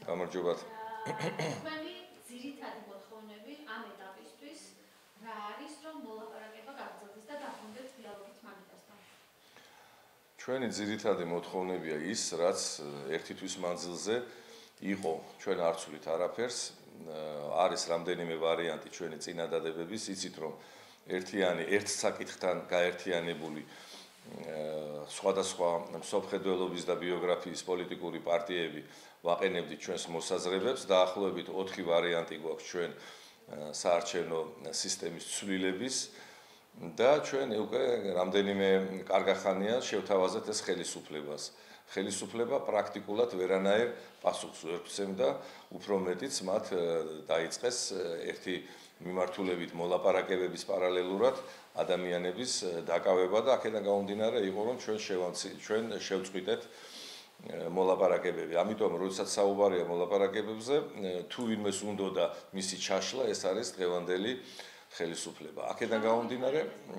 გამარჯობათ. თქვენი ძირითადი მოთხოვნები ამ ეტაპისთვის რა არის, რომ მოლაპარაკება გაგრძელდეს და დაბრუნდეთ დიალოგით მაგიდასთან? ჩვენი ძირითადი მოთხოვნებია ის, რაც ერთი თვის მანძილზე იყო, ჩვენ არ ვცვლით არაფერს, არის რამდენიმე ვარიანტი ჩვენი წინადადებების, იცით რომ ერთიანი ერთ საკითხთან გაერთიანებული სხვადასხვა მსოფლმხედველობის და ბიოგრაფიის პოლიტიკური პარტიები ვაყენებდით ჩვენს მოსაზრებებს, დაახლოებით 4 ვარიანტი გვაქვს ჩვენ საარჩევნო სისტემის ცვლილების და ჩვენ უკვე რამდენიმე კარგახანია შევთავაზეთ ეს ხელისუფლებას. ხელისუფლება პრაქტიკულად ვერანაირ პასუხს ვერ გცემდა, უფრო მეტიც მათ დაიწყეს ერთი მიმართულებით მოლაპარაკებების პარალელურად ადამიანების დაკავება და აქედან გამომდინარე იყო რომ ჩვენ შევწყვიტეთ მოლაპარაკებები. ამიტომ როდესაც საუბარია მოლაპარაკებებზე, თუ ვინმეს უნდოდა მისი ჩაშლა, ეს არის დღევანდელი ხელისუფლება. აქედან გამომდინარე,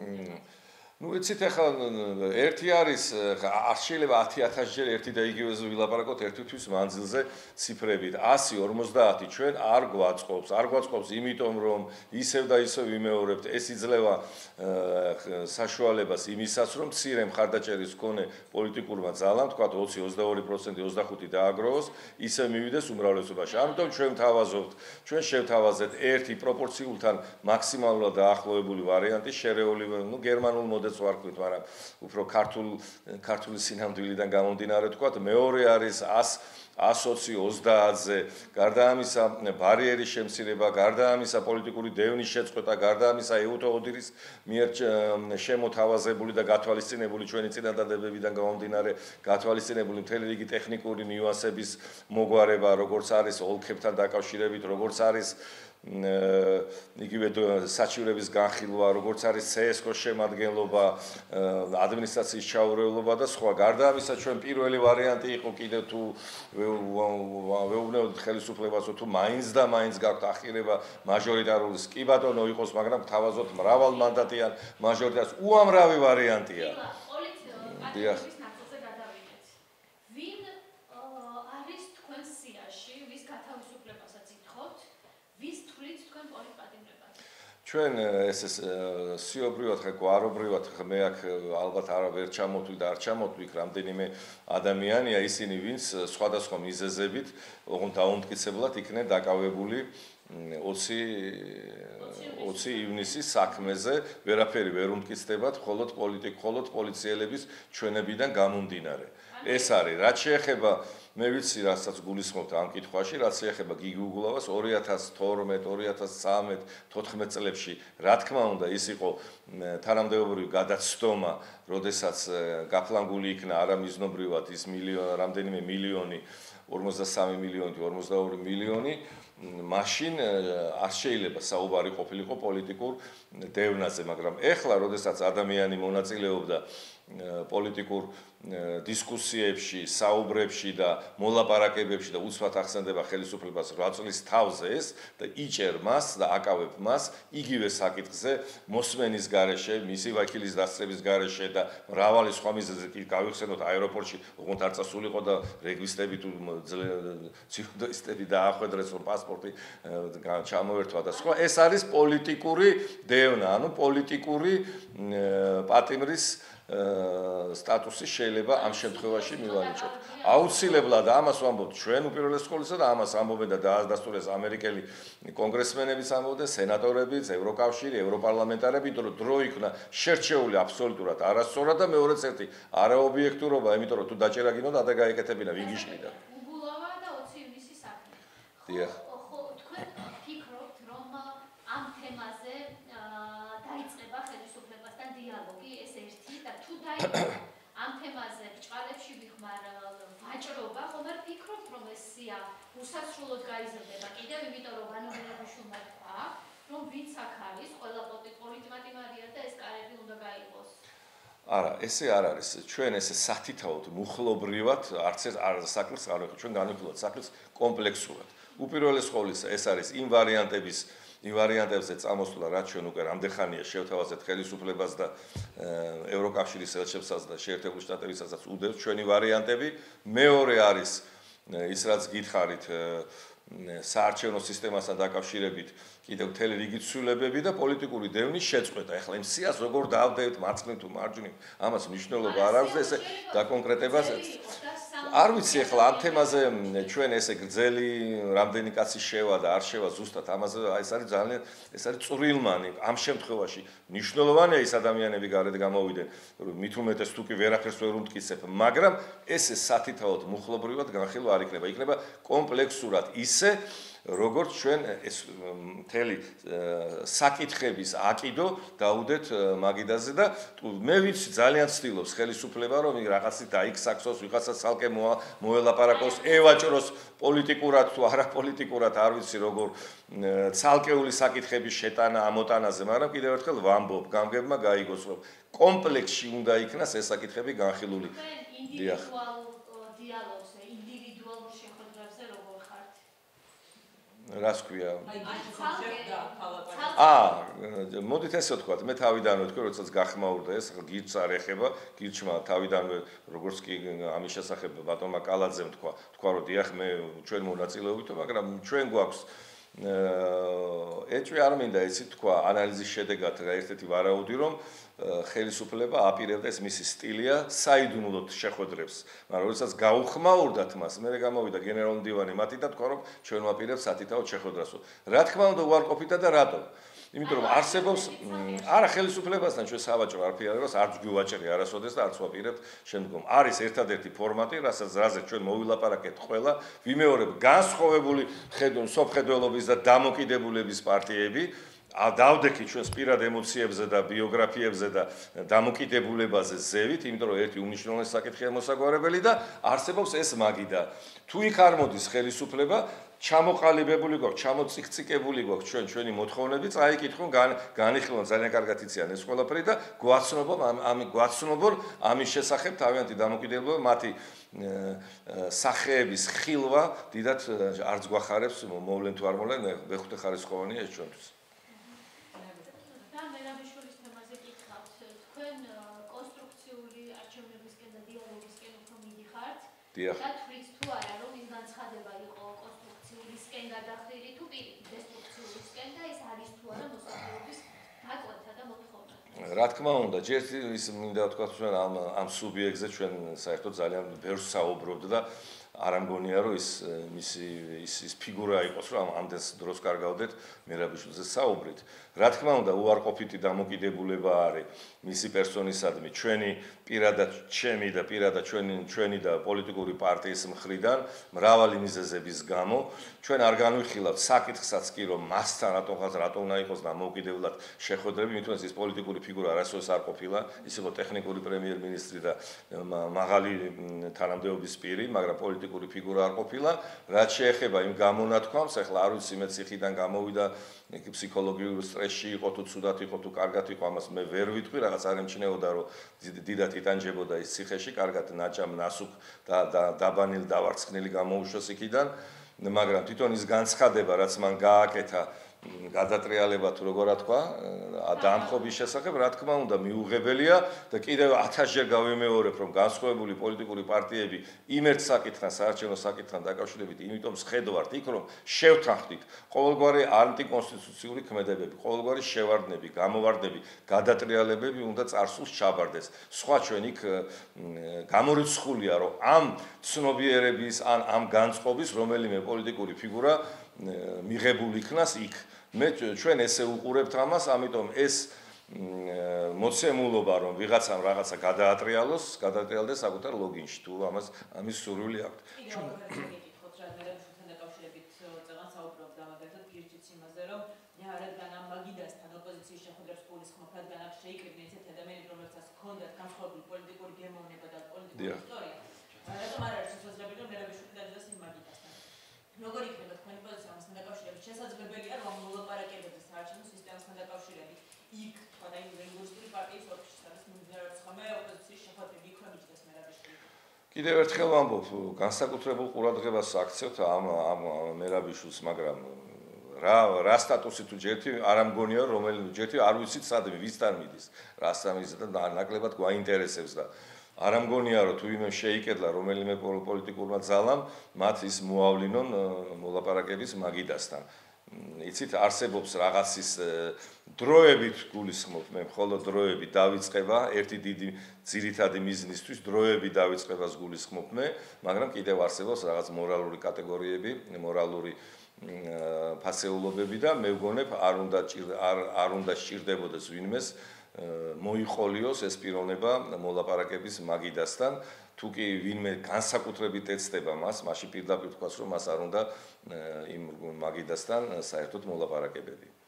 იცით ახლა ერთი არის, არ შეიძლება 10,000 ჯერ ერთი და იგივეზე ვილაპარაკოთ ერთი თვის მანძილზე ციფრებით. 150 ჩვენ არ გვაწყობს, იმიტომ რომ ისევ და ისევ ვიმეორებთ, ეს იძლევა საშუალებას იმისაც, რომ მცირე მხარდაჭერის მქონე პოლიტიკურმა ძალამ, თქვა 20-22%, 25% დააგროვოს, ისე მივიდეს უმრავლესობაში. ამიტომ ჩვენ შევთავაზეთ ერთი პროპორციულთან მაქსიმალურად დაახლოებული ვარიანტი, შერეული, გერმანულ მოდელს ვარქვით, მაგრამ უფრო ქართული სინამდვილიდან გამომდინარე თქვა, მეორე არის 120-30-ზე, გარდა ამისა ბარიერის შემცირება, გარდა ამისა პოლიტიკური დევნის შეწყვეტა, გარდა ამისა ეუთო ოდირის მიერ შემოთავაზებული და გათვალისწინებული ჩვენი წინადადებებიდან გამომდინარე გათვალისწინებული მთელი რიგი ტექნიკური ნიუანსების მოგვარება, როგორც არის ოლქებთან დაკავშირებით, როგორც არის იგივე საჩივრების განხილვა, როგორც არის CSKO-ს შემადგენლობა, ადმინისტრაციის ჩაურევლობა და სხვა. გარდა ამისა ჩვენ პირველი ვარიანტი იყო კიდევ თუ ვეუბნებოდით ხელისუფლებას, თუ მაინც და მაინც გაქვთ ახირება მაჟორიტარულის, კი ბატონო იყოს, მაგრამ გთავაზობთ მრავალმანდატიან მაჟორიტარს. უამრავი ვარიანტია. დიახ. ვინ არის თქვენ სიაში, ვის გათავისუფლებასაც ითხოვთ? ვის თვლით თქვენ პოლიტპატიმრებას? ჩვენ ეს სიობრივად ხა გვარობრივად მე აქ ალბათ ვერ ჩამოთვლი და არ ჩამოთვლი რამდენიმე ადამიანია ისინი ვინც სხვადასხვა მიზეზებით დაუმტკიცებლად იქნენ დაკავებული 20 ივნისის საქმეზე, ვერაფერი ვერ უმტკიცდებათ, მხოლოდ პოლიციელების ჩვენებიდან გამომდინარე. ეს არის, რაც შეეხება მე ვიცი, რასაც გულისხმობთ ამ კითხვაში, რაც შეეხება გიგუგულავას 2012, 2013, 14 წლებში, რა თქმა უნდა, ის იყო თანამდებობრივი გადაცდომა, როდესაც გაფლანგული იქნა არამიზნობრივად ის რამდენიმე მილიონი, 53 მილიონი, 42 მილიონი, მაშინ არ შეიძლება საუბარი ყოფილიყო პოლიტიკურ დევნაზე, მაგრამ ეხლა, როდესაც ადამიანი მონაწილეობდა პოლიტიკურ დისკუსიებში, საუბრებში და მოლაპარაკებებში და უცბად ახსენდება ხელისუფლებას 8 წლის თავზე ეს და იჭერ მას და აკავებ მას იგივე საკითხზე მოსმენის გარეშე, მისი ვაკილის დასწრების გარეშე და მრავალი სხვა მიზეზით კი გავიხსენოთ აეროპორტში, ოღონდ არ წასულიყო და რეგვისტები თუ ძიუდოისტები დაახვედრეს რომ პასპორტი ჩამოერთვა და სხვა. ეს არის პოლიტიკური დევნა, ანუ პოლიტიკური პატიმრის სტატუსი შეიძლება ამ შემთხვევაში მივანიჭოთ. აუცილებლად ამას ვამბობთ ჩვენ უპირველეს ყოვლისა და ამას ამბობენ და დაასტურეს ამერიკელი კონგრესმენებიც ამბობდნენ, სენატორებიც, ევროკავშირი, ევროპარლამენტარები, იმიტომ რომ დრო იქნა შერჩეული აბსოლუტურად არასწორად და მეორეც ერთი არაობიექტურობა, იმიტომ რომ თუ დაჭერა გინდოდა და გაეკეთებინა ვინ გიშლიდა. უბულავა და 20 ივნისის საქმე. დიახ. თქვენ ფიქრობთ რომ ამ თემაზე დაიწყება ხელისუფლებასთან დიალოგი, ეს ერთი და თუ დაიწყება ამ თემაზე ბჭყალებში ვიხმარ ვაჭრობა, ხომ არ ფიქრობთ რომ ეს სია უსასრულოდ გაიზრდება კიდევ, იმიტომ რომ ვანოველებიშვილმა თქვა, რომ ვინც აქ არის, ყველა პოლიტმატიმარია და ეს კარები უნდა გაიყოს. არა, ესე არ არის. ჩვენ ესე სათითაოდ მუხლობრივად არც საქმეს არ ვეხო, ჩვენ განვიხილავთ საქმეს კომპლექსურად. უპირველეს ყოვლისა ეს არის იმ ვარიანტებზე წამოსვლა, რაც ჩვენ უკვე რამდენხანია შევთავაზეთ ხელისუფლებას და ევროკავშირის ელჩებსაც და შეერთებული შტატებისაც უდევს ჩვენი ვარიანტები. მეორე არის ის რაც გითხარით საარჩევნო სისტემასთან დაკავშირებით კიდევ მთელი რიგი ცვლილებები და პოლიტიკური დევნის შეწყვეტა. ეხლა იმ სიას როგორ დაავდებით მარცხნივ თუ მარჯვნივ, ამას მნიშვნელობა არ აქვს და ესე დაკონკრეტებას არ ვიცი ეხლა ამ თემაზე ჩვენ ესე გრძელი რამდენი კაცი შევა და არ შევა ზუსტად ამაზე ეს არის ძალიან ეს არის წვრილმანი ამ შემთხვევაში მნიშვნელოვანია ის ადამიანები გარეთ გამოვიდნენ მით უმეტეს თუ კი ვერაფერს ვერ უმტკიცებ მაგრამ ეს სათითაოდ მუხლობრივად განხილვა არ იქნება იქნება კომპლექსურად ისე როგორც ჩვენ ეს მთელი საკითხების აკიდო დაუდეთ მაგიდაზე და მე ვიცი ძალიან ცდილობს ხელისუფლება რომ რაღაცით დაიქსაქსოს ვიღაცას ცალკე მოელაპარაკოს ევაჭროს პოლიტიკურად თუ არაპოლიტიკურად არ ვიცი როგორ ცალკეული საკითხების შეტანა ამოტანაზე მაგრამ კიდევ ერთხელ ვამბობ გამგებმა გაიგოს რომ კომპლექსში უნდა იქნას ეს საკითხები განხილული დიახ დიალოგზე ინდივიდუალურ შეხვედრებზე როგორ ხართ რას ქვია? მოდით ესე ვთქვათ, მე თავიდანვე თქვი, როდესაც გახმაურდა ეს გირჩს არ ეხება, გირჩმა თავიდანვე როგორც კი ამის შესახებ ბატონმა კალაძემ თქვა რომ დიახ მე ჩვენ მონაწილეობითო, მაგრამ ჩვენ გვაქვს ეჭვი არ მინდა იცით თქვა ანალიზის შედეგად ერთ-ერთი ვარაუდი რომ ხელისუფლება აპირებდა ეს მისი სტილია საიდუმლოდ შეხვედრებს, მაგრამ როდესაც გაუხმაურდათ მას, მე გამოვიდა გენერალური მდივანი მათი და თქვა რომ ჩვენ ვაპირებთ სათითაოდ შეხვედრასო. რა თქმა უნდა უარყოფითა და რატომ? იმიტომ რომ არსებობს არა ხელისუფლებასთან ჩვენ სავაჭრო არაფერს არც გვიუაჭრი არასოდეს და არც ვაპირებთ შემდგომ. არის ერთადერთი ფორმატი, რაზე ჩვენ მოვილაპარაკეთ ყველა, ვიმეორებ განსხვავებული სოფხედველობის და დამოკიდებულების პარტიები დავდექით ჩვენს პირად ემოციებზე და ბიოგრაფიებზე და დამოკიდებულებაზე ზევით, იმიტომ რომ ერთი უმნიშვნელოვანესი საკითხია მოსაგვარებელი და არსებობს ეს მაგიდა. თუ იქ არ მოდის ხელისუფლება, ჩამოყალიბებული გვაქვს, ჩამოციკციკებული გვაქვს ჩვენი მოთხოვნები, წაიკითხონ, განიხილონ ძალიან კარგად იციან ეს ყველაფერი და გვაცნობონ ამის შესახებ თავიანთი დამოკიდებულება, მათი სახეების ხილვა დიდად არც გვახარებს მოვლენ თუ არ მოვლენ, მეხუთე ხარისხოვანია ეს ჩვენთვის. დიახ. და თვით თუ არა რომ ის განცხადება იყო კონსტრუქციულისკენ გადახრილი თუ პირიქით დესტრუქციულისკენ და ეს არის თუ არა მოსახლეობის დაკვეთა და მოთხოვნა. რა თქმა უნდა, ჯერ ის მინდა ვთქვა ჩვენ ამ სუბიექტზე ჩვენ საერთოდ ძალიან ბევრს საუბრობთ და არ ამგონია რომ ის ფიგურა იყოს რომ ამდენს დროს კარგავდეთ მერაბიშვილზე საუბრით. რა თქმა უნდა, უარყოფითი დამოკიდებულება არის მისი პერსონისადმი, ჩვენი პირადად ჩემი და პირადად ჩვენი და პოლიტიკური პარტიის მხრიდან მრავალი მიზეზების გამო ჩვენ არ განვიხილავთ საკითხსაც კი რომ მასთან რატომ უნდა იყოს დამოუკიდებლად შეხვედრები, მithunაც ის პოლიტიკური ფიგურა არასოდეს არ ყოფილა, ის იყო ტექნიკური პრემიერ-მინისტრი და მაღალი თანამდებობის პირი, მაგრამ პოლიტიკური ფიგურა არ ყოფილა, რაც შეეხება იმ გამონათქვამს, ახლა არ ვიცი მე ციხიდან გამოვიდა ფსიქოლოგიურ სტრესში იყო თუ ცუდად იყო თუ კარგად იყო, ამას მე ვერ ვიტყვი, რაღაც არ ემჩნეოდა რომ დიდად იტანჯებოდა ის ციხეში, კარგად ნაჭამ ნასუქ და დაბანილი დავარცხნილი გამოუშვეს იქიდან, მაგრამ თვითონ ის განცხადება, რაც მან გააკეთა გადატრიალება თუ როგორ თქვა, დაამხობის შესახებ, რა თქმა უნდა, მიუღებელია და კიდევ 1000-ჯერ გავიმეორებ, რომ განსხვავებული პოლიტიკური პარტიები იმ ერთ საკითხთან, საარჩევნო საკითხთან დაკავშირებით, იმიტომ სხედავთ იქ, რომ შევთანხმდით ყოველგვარი ანტიკონსტიტუციური ქმედებები, ყოველგვარი შევარდნები, გამოვარდნები, გადატრიალებები უნდა წარსულს ჩაბარდეს. სხვა ჩვენ იქ გამორიცხულია, რომ ამ ცნობიერების ან ამ განწყობის რომელიმე პოლიტიკური ფიგურა მიღებული იქნას იქ. მე ჩვენ ესე უყურებთ ამას, ამიტომ ეს მოცემულობა რომ ვიღაცამ რაღაცა გადაატრიალდეს საკუთარ ლოგინში, თუ ამის სურვილი აქვს. რადგან ამ მაგიდასთან ოპოზიციის შეხვედრებს გულისხმობ, რადგან აქ შეიკრიბნენ ისეთ ადამიანები, რომელთაც ჰქონდათ განსხვავებული პოლიტიკური გემოვნება და პოლიტიკური ისტორია. რატომ არ არის შესაძლებელი რომ მერაბიშვილი დაჯდეს იმ მაგიდასთან? როგორ იქნება თქვენი პოზიცია ამასთან დაკავშირებით? შესაძლებელია რომ მოლაპარაკებებზე საარჩევნო სისტემასთან დაკავშირებით იქ თქვა და იმ ლეიბორისტული პარტიის ოფისში სადაც მიმდინარეობს ხოლმე ოპოზიციის შეხვედრები, იქ რომ იჯდეს მერაბიშვილი? კიდევ ერთხელ ვამბობ, განსაკუთრებულ ყურადღებას აქცევთ ამ მერაბიშვილს, მაგრამ რა სტატუსი თუ ჯერთი არ ამგონია რომ ჯერთი არ ვიცით სადმე ვისთან მიდის რასთან მიდის და ნაკლებად გვაინტერესებს და არ ამგონია რომ თუ ვინმე შეიკედლა რომელიმე პოლიტიკურმა ძალამ მათ ის მოავლინონ მოლაპარაკების მაგიდასთან. იცით არსებობს რაღაცის დროებით გულისხმობ მე მხოლოდ დროები დავიწყება ერთი დიდი ძირითადი მიზნისთვის დროები დავიწყებას გულისხმობ მე, მაგრამ კიდევ არსებობს რაღაც მორალური კატეგორიები, მორალური ფასეულობები და მე ვგონებ არ უნდა სჭირდებოდეს ვინმეს მოიყოლიოს ეს პიროვნება მოლაპარაკების მაგიდასთან, თუ კი ვინმე განსაკუთრებით ეცდება მას, მაშინ პირდაპირ თქვას რომ მას არ უნდა იმ მაგიდასთან საერთოდ მოლაპარაკებები.